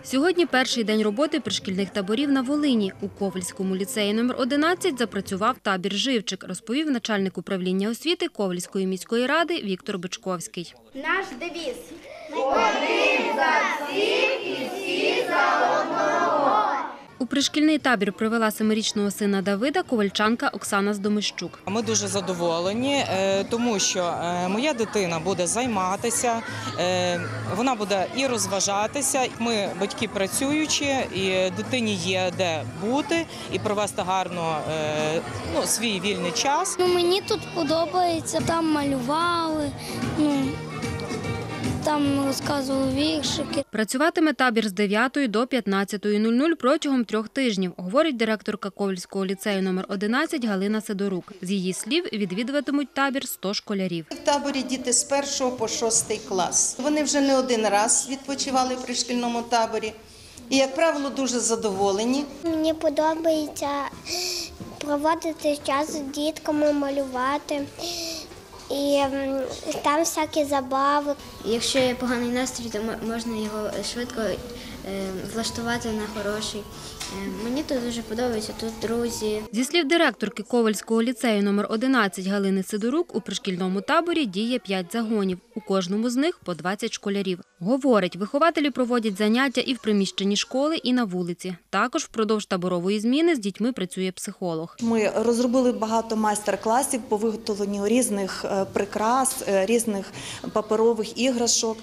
Сьогодні перший день роботи пришкільних таборів на Волині. У Ковельському ліцеї номер 11 запрацював табір «Живчик», розповів начальник управління освіти Ковельської міської ради Віктор Бичковський. Наш девіз – «Один за всіх і всі за одного». У пришкільний табір привела 7-річного сина Давида ковальчанка Оксана Здомищук. Ми дуже задоволені, тому що моя дитина буде займатися, вона буде і розважатися. Ми батьки працюючі, і дитині є де бути і провести гарно свій вільний час. Мені тут подобається, там малювали, там розказували віршики. Працюватиме табір з 9 до 15:00 протягом 3 тижнів, говорить директорка Ковельського ліцею номер 11 Галина Сидорук. З її слів, відвідуватимуть табір 100 школярів. В таборі діти з 1 по 6 клас. Вони вже не один раз відпочивали в пришкільному таборі і, як правило, дуже задоволені. Мені подобається проводити час з дітками, малювати. І там всякі забави. Якщо є поганий настрій, то можна його швидко влаштувати на хороший. Мені тут дуже подобається, тут друзі. Зі слів директорки Ковельського ліцею номер 11 Галини Сидорук, у пришкільному таборі діє 5 загонів. У кожному з них по 20 школярів. Говорить, вихователі проводять заняття і в приміщенні школи, і на вулиці. Також впродовж таборової зміни з дітьми працює психолог. Ми розробили багато майстер-класів по виготовленню різних прикрас, різних паперових іграшок.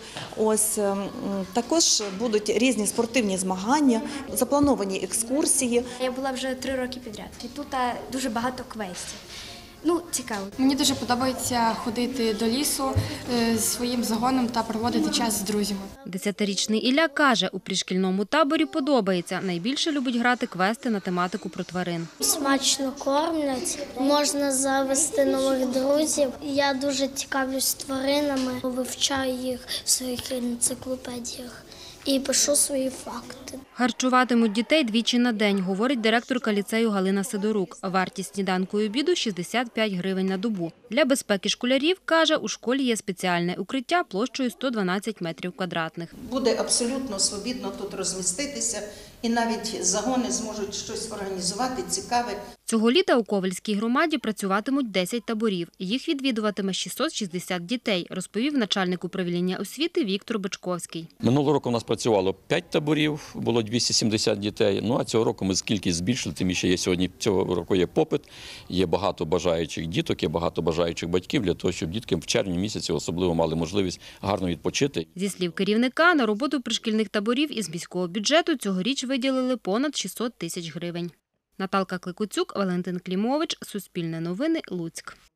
Також будуть різні спортивні змагання, заплановані екскурсії. Я була вже 3 роки підряд. І тут дуже багато квестів. Цікаво. Мені дуже подобається ходити до лісу зі своїм загоном та проводити час з друзями. 10-річний Ілля каже, у пришкільному таборі подобається. Найбільше любить грати квести на тематику про тварин. Смачно кормлять, можна завести нових друзів. Я дуже цікавлюсь тваринами, вивчаю їх в своїх енциклопедіях і пишу свої факти. Харчуватимуть дітей двічі на день, говорить директорка ліцею Галина Сидорук. Вартість сніданку і обіду – 65 гривень на добу. Для безпеки школярів, каже, у школі є спеціальне укриття площею 112 метрів квадратних. Буде абсолютно свобідно тут розміститися, і навіть загони зможуть щось організувати цікаве. Цього літа у Ковельській громаді працюватимуть 10 таборів. Їх відвідуватиме 660 дітей, розповів начальник управління освіти Віктор Бичковський. Минулого року у нас працювало 5 таборів, було 270 дітей. А цього року ми кількість збільшили, тим більше цього року є попит, є багато бажаючих діток, є багато бажаючих батьків для того, щоб дітки в червні місяці особливо мали можливість гарно відпочити. Зі слів керівника, на роботу пришкільних таборів із міського бюджету цьогоріч виділили понад 600 тисяч гривень. Наталка Кликуцюк, Валентин Клімович, Суспільне новини, Луцьк.